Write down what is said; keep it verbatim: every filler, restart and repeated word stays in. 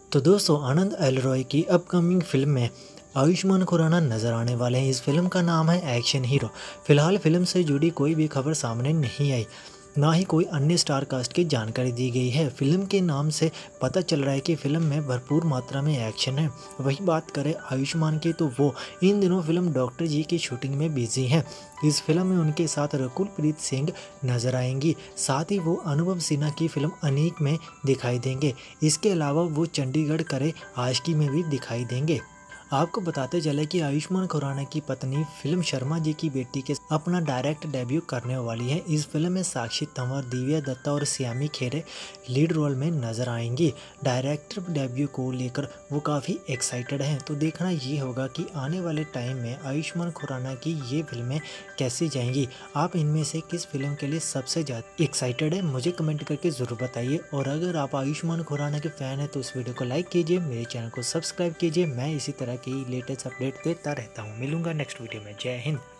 तो दोस्तों आनंद एल रॉय की अपकमिंग फिल्म में आयुष्मान खुराना नजर आने वाले हैं। इस फिल्म का नाम है एक्शन हीरो। फिलहाल फिल्म से जुड़ी कोई भी खबर सामने नहीं आई, ना ही कोई अन्य स्टार कास्ट की जानकारी दी गई है। फिल्म के नाम से पता चल रहा है कि फिल्म में भरपूर मात्रा में एक्शन है। वही बात करें आयुष्मान की, तो वो इन दिनों फिल्म डॉक्टर जी की शूटिंग में बिजी हैं। इस फिल्म में उनके साथ रकुल प्रीत सिंह नजर आएंगी, साथ ही वो अनुभव सिन्हा की फिल्म अनीक में दिखाई देंगे। इसके अलावा वो चंडीगढ़ करे आशिकी में भी दिखाई देंगे। आपको बताते चले कि आयुष्मान खुराना की पत्नी फिल्म शर्मा जी की बेटी के अपना डायरेक्ट डेब्यू करने वाली है। इस फिल्म में साक्षी तंवर, दिव्या दत्ता और श्यामी खेरे लीड रोल में नजर आएंगी। डायरेक्टर डेब्यू को लेकर वो काफ़ी एक्साइटेड हैं। तो देखना ये होगा कि आने वाले टाइम में आयुष्मान खुराना की ये फिल्में कैसी जाएंगी। आप इनमें से किस फिल्म के लिए सबसे ज़्यादा एक्साइटेड है, मुझे कमेंट करके ज़रूर बताइए। और अगर आप आयुष्मान खुराना के फ़ैन हैं तो इस वीडियो को लाइक कीजिए, मेरे चैनल को सब्सक्राइब कीजिए। मैं इसी तरह की लेटेस्ट अपडेट देता रहता हूँ। मिलूंगा नेक्स्ट वीडियो में। जय हिंद।